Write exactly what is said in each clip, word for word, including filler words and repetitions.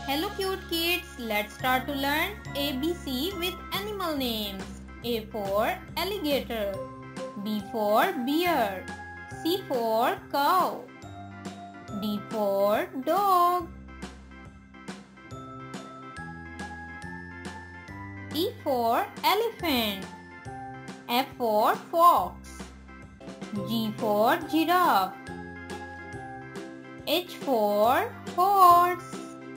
Hello cute kids, let's start to learn A B C with animal names. A for alligator, B for bear, C for cow, D for dog, E for elephant, F for fox, G for giraffe, H for horse,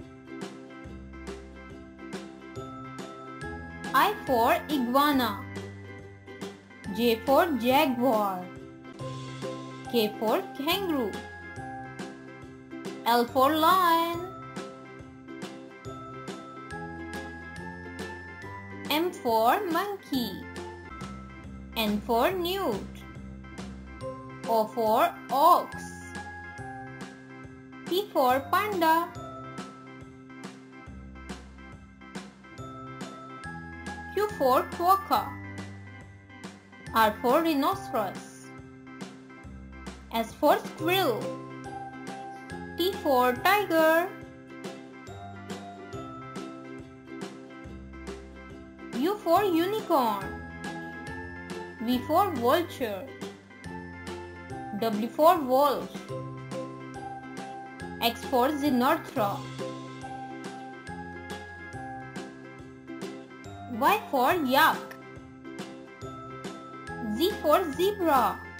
I for iguana, J for jaguar, K for kangaroo, L for lion, M for monkey, N for newt, O for ox, P for panda, Q for quokka, R for rhinoceros, S for squirrel, T for tiger, U for unicorn, V for vulture, W for wolf, X for Xenarthra, Y for yak, Z for zebra,